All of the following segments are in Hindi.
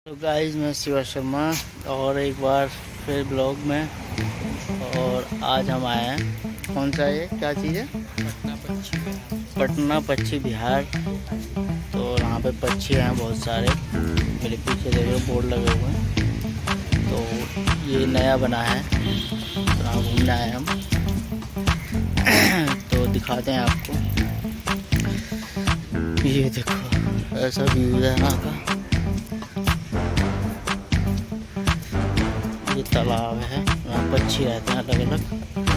तो गाइस, मैं शिवा शर्मा और एक बार फिर ब्लॉग में। और आज हम आए हैं, कौन सा ये क्या चीज़ है? पटना पक्षी विहार। तो यहाँ पे पक्षी हैं बहुत सारे, मेरे पीछे देखो बोर्ड लगे हुए हैं। तो ये नया बना है, तो यहाँ घूमने आए हम। तो दिखाते हैं आपको, ये देखो ऐसा व्यू है यहाँ का। ये तालाब है, यहाँ पक्षी रहते हैं अलग अलग।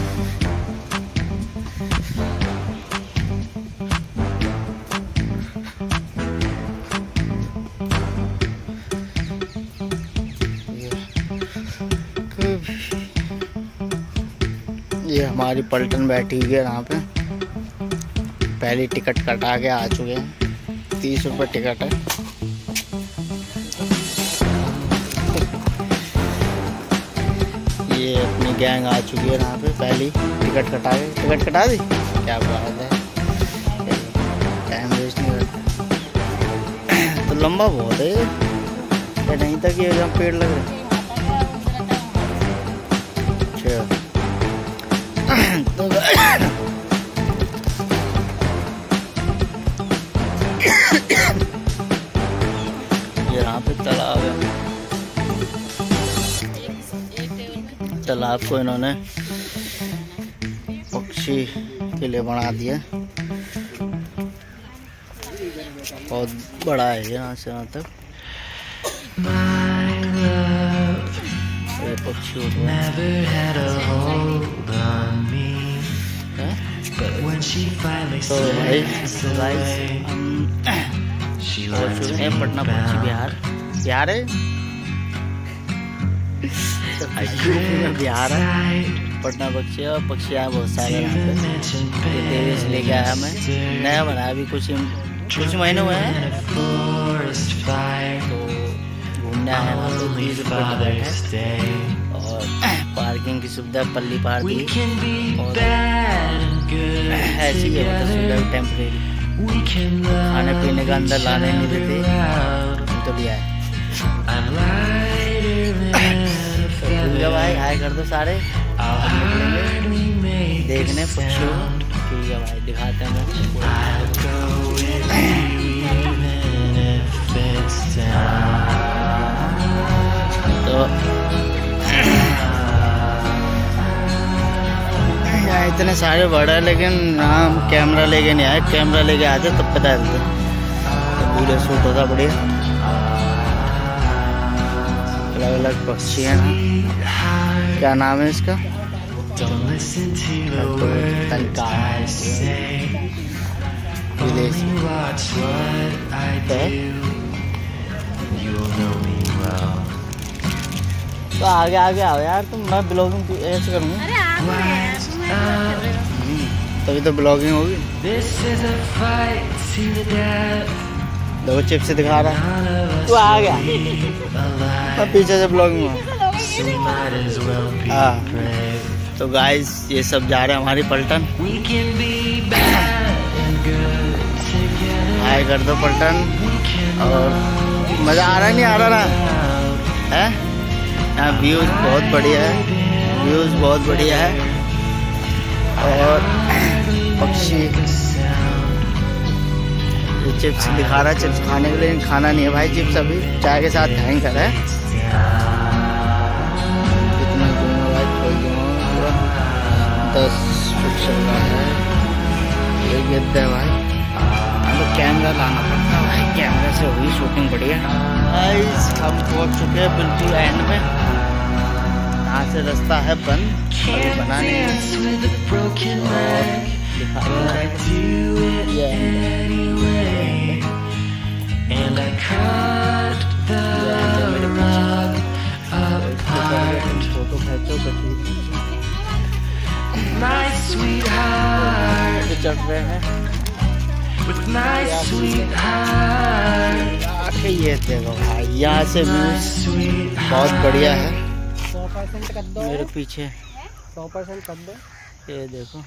ये हमारी पलटन बैठी हुई है यहाँ पे। पहली टिकट कटा के आ चुके हैं, 30 रुपये टिकट है। ये अपनी गैंग आ चुकी है यहाँ पे, पहली टिकट कटा दी। क्या बात है, टाइम वेस्ट नहीं करते। तो लंबा बहुत है ये, नहीं था कि यहाँ पेड़ लग रहे। अच्छा तो यहाँ पे तालाब है। तालाब को इन्होंने पक्षी के लिए बना दिया। बहुत बड़ा है यहाँ से वहाँ तक। पक्षी उड़ रहे हैं। तो भाई हम पहुँच चुके हैं पटना पक्षी विहार। बिहार है, बिहार है, पटना पक्षी है। और पक्षी आए बहुत सारे यहाँ पे। देवी से लेके आया मैं, नया बनाया अभी कुछ महीने हुए हैं। तो घूमने आया वहाँ पे 20 रुपये टिकट है। और पार्किंग की सुविधा पल्ली पार दी। और ऐसी भी सुविधा टेम्परेरी, खाने पीने का अंदर लाने नहीं देते, हम तो लिया है। तो भाई हाय कर दो सारे, देखने पक्षियों। ठीक है भाई, दिखाते हैं। तो यहाँ इतने सारे बर्ड है, लेकिन हम कैमरा लेके नहीं आए। कैमरा लेके आते तब पता चलता, तो वीडियो शूट होता बढ़िया। अलग अलग पक्षी हैं। क्या नाम है इसका? तो आगे आगे आओ यार तुम, मैं ब्लॉगिंग ऐसे करूँगा। तभी तो ब्लॉगिंग होगी। देखो चिप्स दिखा रहा है, तू आ गया। मैं पीछे से ब्लॉगिंग में। तो गाइस, ये सब जा रहे हैं हमारी पलटन। हाय कर दो पलटन। और मज़ा आ रहा नहीं आ रहा ना है? यहाँ व्यूज़ बहुत बढ़िया है, व्यूज़ बहुत बढ़िया है। और पक्षी चिप्स दिखा रहा है, चिप्स खाने के लिए। खाना नहीं है भाई चिप्स, अभी चाय के साथ खाएंगे है। कितना दूंगा भाई, खोल दूंगा पूरा। 10 फुट चल रहा है ये गिद्ध है भाई। तो कैमरा लाना पड़ता है भाई, कैमरा से होगी शूटिंग बढ़िया। गाइस, हम पहुंच चुके हैं बिल्कुल एंड में। यहाँ से रास्ता है बंद, अभी बना नहीं है। And I cut the rug apart. My sweetheart, चढ़ रहे हैं with my sweetheart. ये देखो भाई, यहाँ से व्यू बहुत बढ़िया है। 100% कर दो मेरे पीछे, 100% कर दो। ये देखो,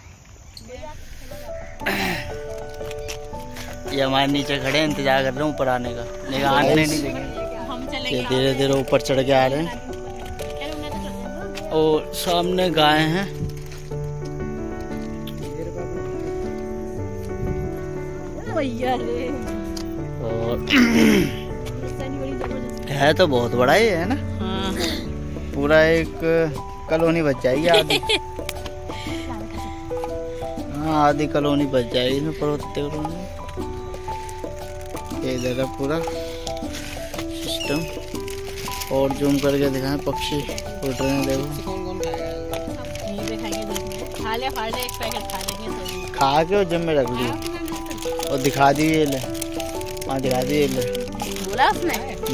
ये हमारे नीचे खड़े इंतजार कर रहे हैं ऊपर आने का, लेकिन आने नहीं देंगे। हम चले ये धीरे धीरे ऊपर चढ़ के आ रहे हैं और सामने गाय हैं। और है तो बहुत बड़ा ही है ना। हाँ। पूरा एक कॉलोनी बच जाएगी आधी। हाँ आधी कॉलोनी बच जाएगी इसमें, पर्वतीय कॉलोनी। ये इधर पूरा सिस्टम और जूम करके दिखाएं, पक्षी उड़ रहे हैं। देखो खा के और जम में रख ली और दिखा दी। ये ले वहाँ दिखा दी, ये ले बोला उसने।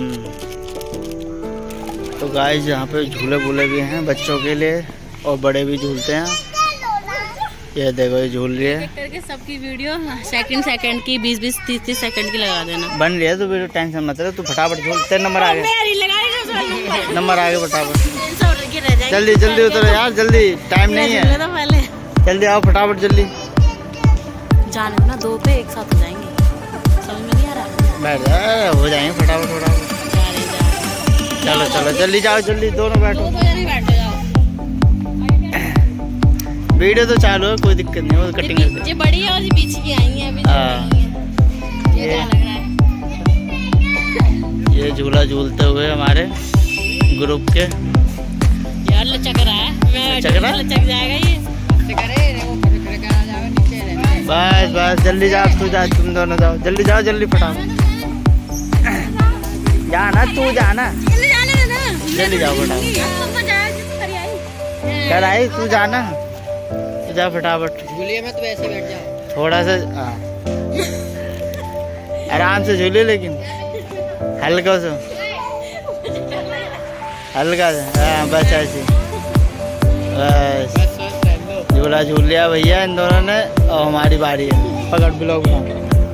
तो गाइस यहाँ पे झूले वूले भी हैं बच्चों के लिए और बड़े भी झूलते हैं। ये देखो ये झूल रही है। करके सबकी वीडियो सेकंड की 20-20 30-30 सेकंड की लगा देना। बन रही है तो वीडियो, टेंशन मत ले। तू फटाफट झूल, तेरे नंबर आ गए, नंबर आ गए फटाफट। जल्दी जल्दी उतरो यार, जल्दी टाइम नहीं है। पहले जल्दी आओ फटाफट जल्दी। जाने ना 2 पे एक साथ हो जाएंगे, समझ में नहीं आ रहा। बैठ जा, हो जाएंगे फटाफट फटाफट। चलो चलो जल्दी जाओ, जल्दी दोनों बैठो। वीडियो तो चालू है, कोई दिक्कत नहीं, वो कटिंग कर दे। ये बड़ी है और ये पीछे की आई है अभी। ये क्या लग रहा है? ये झूला झूलते हुए हमारे ग्रुप के यार लचक रहा है। लचक जाएगा ये। बस बस जल्दी जाओ, तू जा, तुम दोनों जाओ, जल्दी जाओ, जल्दी फटाफट जाना, तू जाना, जल्दी जाओ फटाफट। कर आई तू जाना, जा फटाफट। झूलिए में तो ऐसे बैठ जाओ थोड़ा सा। आराम से झूलिए, लेकिन हल्का सा, हल्का सा। हाँ बस ऐसे, बस झूला झूल लिया भैया इन दोनों ने और हमारी बारी है। पकड़ ब्लॉग में।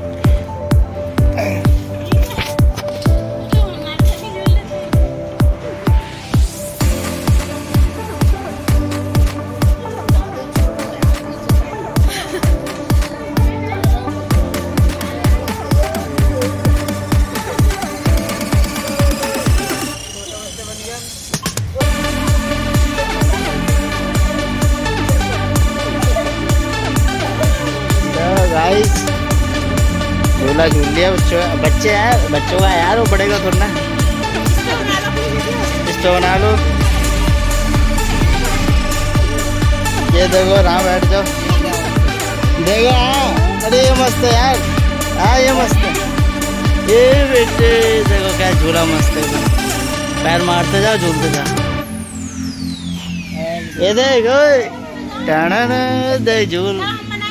झूला झूल लिया बच्चे यार, बच्चों का यार, वो बड़े का थोड़ा। इस पे बना लो। ये देखो राम, बैठ जाओ। देखो हाँ, अरे ये मस्त है यार। हाँ ये मस्त है। ये बेटे देखो क्या झूला मस्त है, पैर मारते जाओ, झूलते जाओ। ये देखो टाणा दे झूल।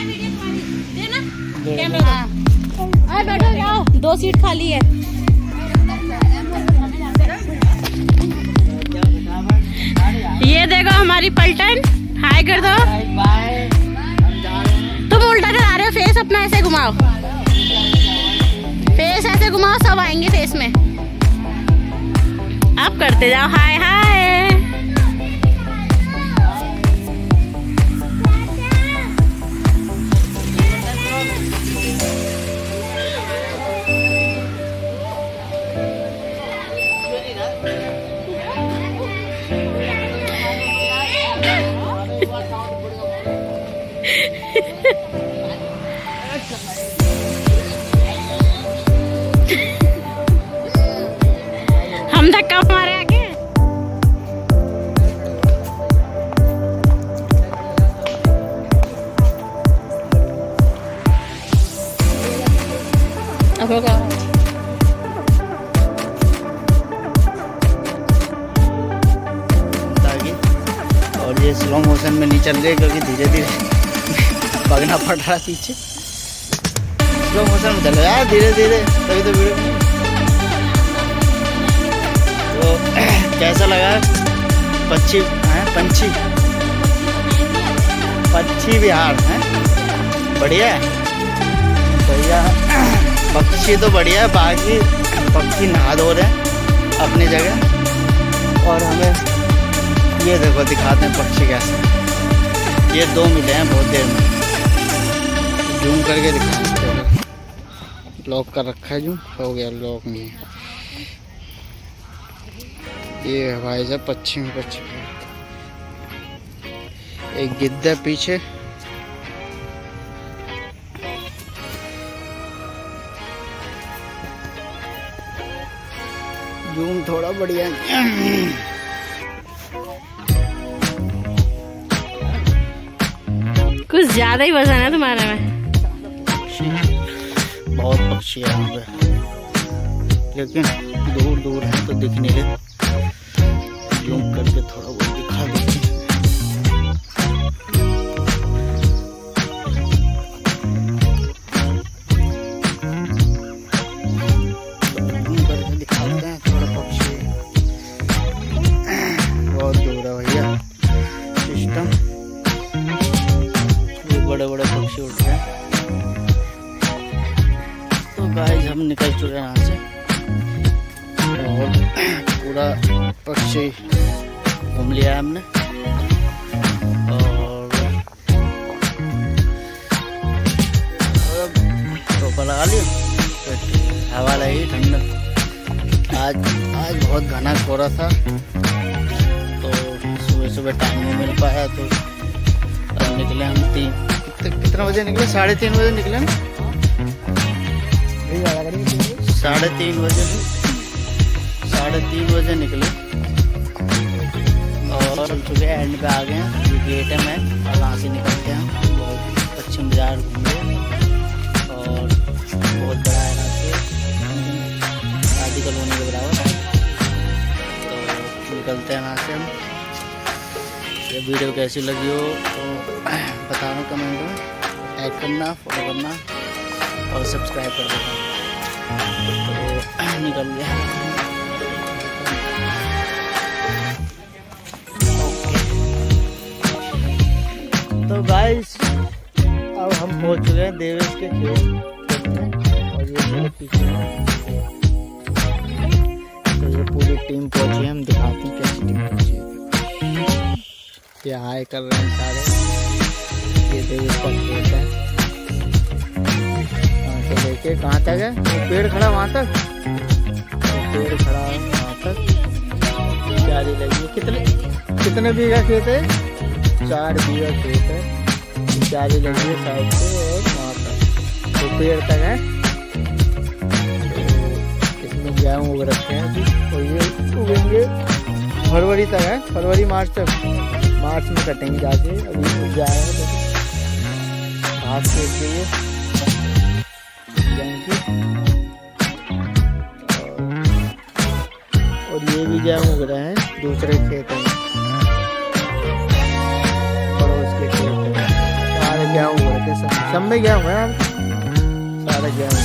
बैठो जाओ, 2 सीट खाली है। ये देखो हमारी पलटन, हाय कर दो। तुम उल्टा चला रहे हो, फेस अपना ऐसे घुमाओ, फेस ऐसे घुमाओ, सब आएंगे फेस में। आप करते जाओ हाय हाय। हम धक्का मारे आगे। और ये स्लो मोशन में नहीं चल रही क्योंकि धीरे धीरे भागना पड़ रहा पीछे। स्लो मोशन में चलो यार, धीरे धीरे, तभी तो वीडियो। तो कैसा लगा पक्षी है, पक्षी विहार है बढ़िया है भैया। पक्षी तो बढ़िया है, बाकी पक्षी नहा धो रहे हैं अपनी जगह। और हमें ये देखो दिखाते हैं पक्षी कैसे। ये 2 मिले हैं बहुत देर में, जूम करके दिखाते हैं। लॉक कर रखा है, जूम हो गया, लॉक नहीं है। ये भाई साहब पक्षी में एक गिद्ध पीछे। जूम थोड़ा बढ़िया कुछ ज्यादा ही वजन है तुम्हारे में। बहुत पक्षी है यहाँ पे, लेकिन दूर दूर है तो दिख नहीं रहे। जूम करके थोड़ा बहुत दिखा देते हैं। जूम करके दिखाते हैं थोड़ा पक्षी। बहुत दूर है भैया सिस्टम। ये बड़े बड़े पक्षी उठ रहे हैं। तो गाइस हम निकल चुके हैं यहाँ से और पूरा पक्षी घूम लिया हमने। और टोपा लगा लिया, हवा लगी ठंडक। आज बहुत घना कोहरा था, तो सुबह सुबह टाइम नहीं मिल पाया। तो अब निकले हम कितना बजे निकले? 3:30 बजे निकले ना। 3:30 बजे 3:30 बजे निकले और चल चुके हैं। एंड पे आ गए हैं। ये गेट है मैं, और वहाँ से निकलते हैं। बहुत पश्चिम बाजार घूमे और बहुत बड़ा है रास्ते, शादी कॉलोनी के बराबर। तो निकलते हैं वहाँ से हम। ये वीडियो कैसी लगी हो तो बताना कमेंट में। लाइक करना, फॉलो करना और सब्सक्राइब कर देना। तो निकल गया। तो गाइस अब हम पहुंच चुके हैं देवेश के खेत में, और ये मेरे पीछे है। तो ये पूरी टीम पहुंची है। हम दिखाते हैं कैसी टीम पहुंची है। ये हाय कर रहे हैं सारे। ये देवेश का खेत है। लेके कहाँ तक है? वो पेड़ खड़ा वहाँ तक, पेड़ खड़ा है वहाँ तक। क्यारी लगी है। कितने बीघा खेत है? 4 बीघा खेत है। क्यारी लगी है साइड से और वहाँ तक तो पेड़ तक है। तो इसमें गेहूँ उग रखे हैं अभी, और ये उगेंगे फरवरी तक है। फरवरी मार्च तक। मार्च में कटेंगे जाके। अभी उग जाएगा घास खेत के लिए। और ये भी गेहूँ उग रहे हैं दूसरे खेत में, पड़ोस के खेत में। सारे गेहूँ उग रहे थे, सब में गेहूँ है। सारे गेहूँ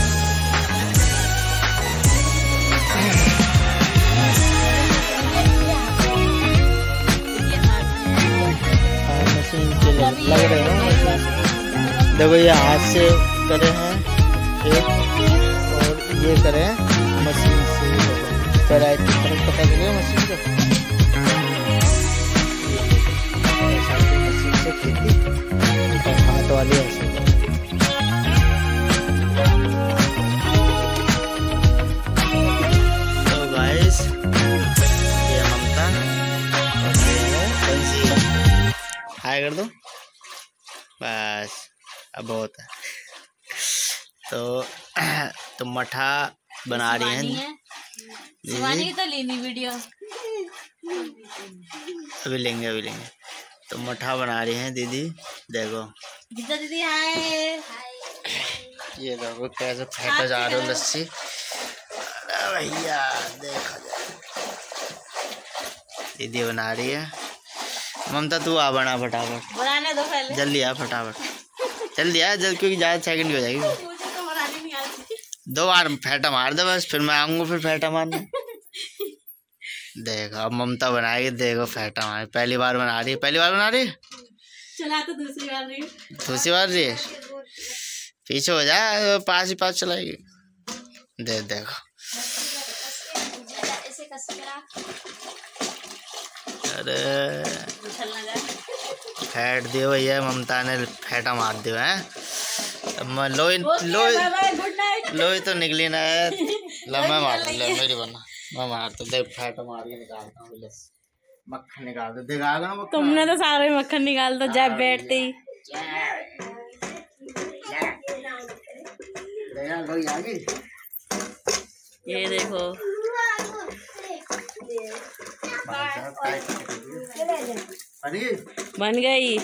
मशीन के लग रहे हैं। देखो ये हाथ से करे हैं खेत, और ये करे मशीन से। पेराई की तरफ पता चलेगा मशीन का। मशीन से खेती और हाथ वाली ऐसे। तो गाइस ये ममता और ये बंसी। हाय कर दो बस, अब बहुत है। तो मठा बना रही हैं शिवानी तो लेनी वीडियो। अभी लेंगे। तो मठा बना रही हैं दीदी। देखो दीदी हाय। ये देखो कैसे फेंटा जा रहे हो लस्सी। अरे भैया देखो दीदी बना रही है। ममता तू आ बना फटाफट, बनाने दो पहले। जल्दी आ फटाफट, जल्दी आ जल्दी, क्योंकि ज़्यादा सेकंड हो जाएगी। मुझे तो बनानी नहीं आती। 2 बार फेंटा मार दे बस, फिर मैं आऊँगा फिर फेंटा मारने। देखो अब ममता बनाएगी। देखो फेंटा मार, पहली बार बना रही है। चला तो दूसरी बार रही है। पीछे हो जा, पास ही पास चलाएगी। देखो अरे फेंट दियो भैया, ममता ने फेंटा मार दियो है। लोई तो निकली ना है। लम्बा मार मेरी बना मैं मार तो देख फैट मार के निकालता हूँ, मक्खन निकाल दो, दिखा दो ना मक्खन। तुमने तो सारे मक्खन निकाल दो जब बैठते ही। ये देखो बन गई।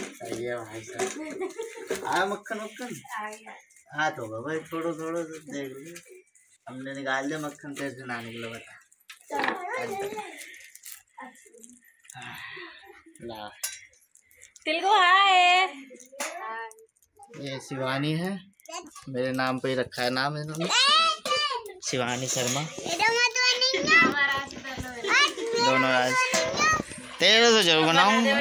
आया मक्खन मक्खन हाथ होगा भाई, थोड़ा थोड़ा देख लीजिए। हमने निकाल दिया मक्खन, कैसे ना निकला बता। ला तिल को हाय। ये शिवानी है, मेरे नाम पे ही रखा है नाम इन्होंने, शिवानी शर्मा। दोनों आज तेरे तो जरूर बनाऊंगा।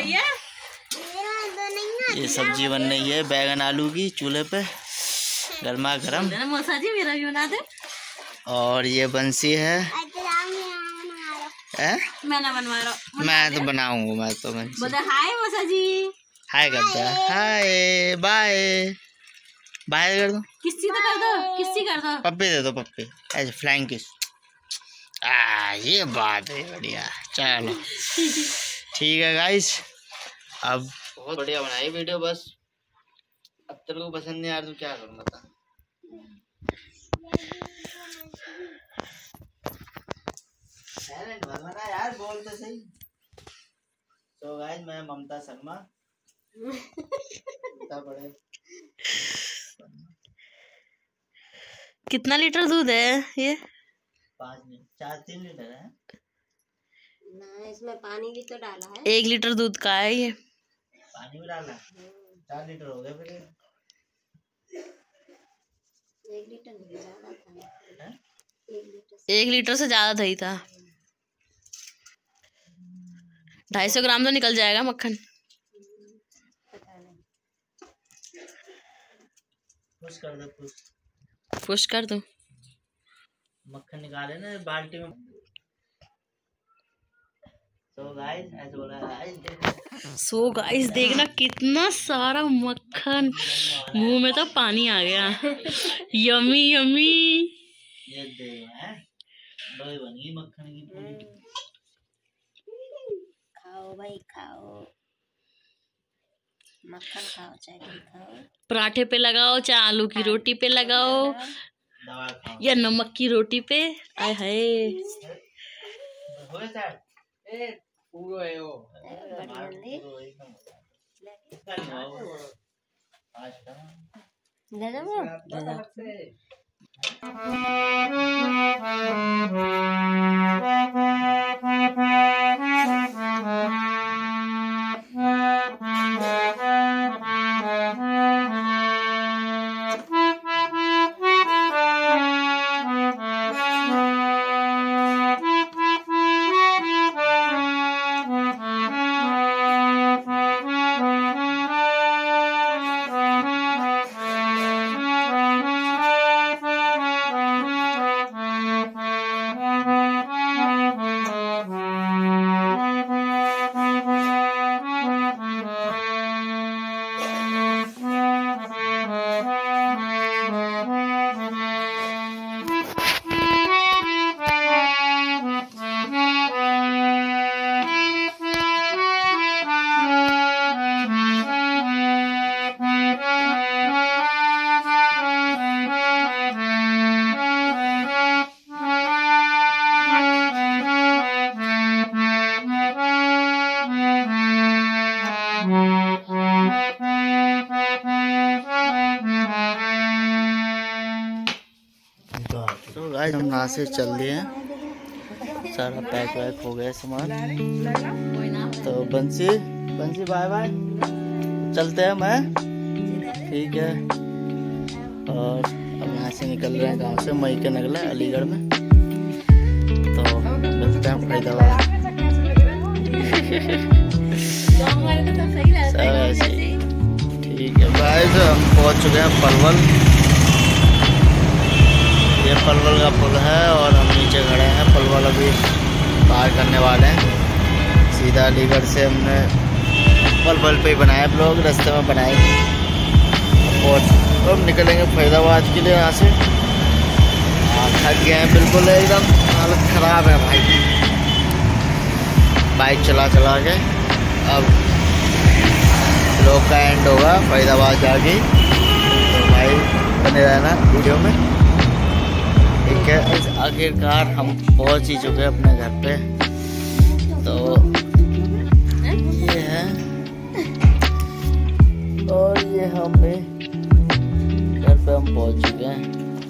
ये सब्जी बन रही है बैगन आलू की, चूल्हे पे गर्मा गर्म। मौसा जी मेरा भी बना दे। और ये बंसी है, मैं ना बनवा रहा हूँ। मैं तो बनाऊंगा, मैं तो हाय मौसा जी। हाय करता है, हाय बाय बाय कर दो। किस्सी तो कर दो, किस्सी कर दो। पप्पी दे दो, पप्पी ऐसे फ्लाइंग किस। ये बात है, बढ़िया। चलो ठीक है गाइस, अब बहुत बढ़िया बनाई वीडियो। बस अब तेरे को पसंद नहीं आ रहा तो क्या करूँ बता। यार बोल तो सही। तो गाइस मैं ममता शर्मा बड़े। कितना लीटर दूध है ये? 3 लीटर है ना, इसमें पानी भी तो डाला है। 1 लीटर दूध का है ये। पानी भी डाला, 4 लीटर हो गया फिर। 1 लीटर नहीं, ज्यादा था। 1 लीटर से ज्यादा दही था। 250 ग्राम तो निकल जाएगा मक्खन। पुश कर दो, पुश कर दो। मक्खन निकाले ना बाल्टी में। सो गाइस देखना कितना सारा मक्खन, मुंह में तो पानी आ गया। Yummy yummy. ये लोई बन गई मक्खन की पूरी। खाओ भाई खाओ, मक्खन खाओ, चाय खाओ। पराठे पे लगाओ, चाहे आलू की रोटी पे लगाओ, या नमक की रोटी पे। आय हाय तो गाइस हम यहाँ से चल दिए हैं, सारा पैक वैक हो गया सामान। तो बंसी बंसी बाय बाय, चलते हैं मैं, ठीक है। और अब यहाँ से निकल रहे हैं गांव से, मई के निकला अलीगढ़ में। तो मिलते हैं फरीदाबाद। ठीक है गाइस, हम पहुँच चुके हैं पलवल। ये पलवल का पुल है और हम नीचे खड़े हैं। पलवल अभी पार करने वाले हैं। सीधा अलीगढ़ से हमने पलवल पे ही बनाया ब्लॉग, रास्ते में बनाएंगे और तो हम निकलेंगे फरीदाबाद के लिए यहाँ से। थक गए हैं बिल्कुल, एकदम हालत खराब है भाई, बाइक चला चला के। अब ब्लॉग का एंड होगा फरीदाबाद जाके, तो भाई बने रहना वीडियो में, ठीक है। आखिरकार हम पहुंच ही चुके हैं अपने घर पे, तो ये है और ये हमें घर पे हम पहुंच चुके हैं।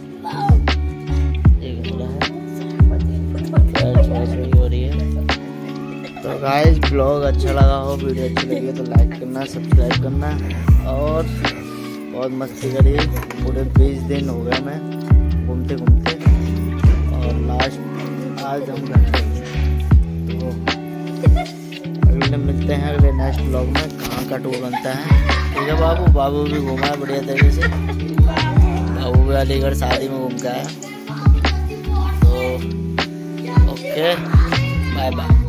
हो रही है। तो गाइस ब्लॉग अच्छा लगा हो, वीडियो अच्छी लगी हो तो लाइक करना, सब्सक्राइब करना और बहुत मस्ती करिए। पूरे 20 दिन हो गए मैं घूमते घूमते और लास्ट आज हम घर पे, तो अगले मिलते हैं अगले नेक्स्ट ब्लॉग में, कहाँ का टूर बनता है, ठीक है। बाबू भी घूमा है बढ़िया तरीके से, बाबू भी अलीगढ़ शादी में घूम के आया। तो ओके, बाय बाय।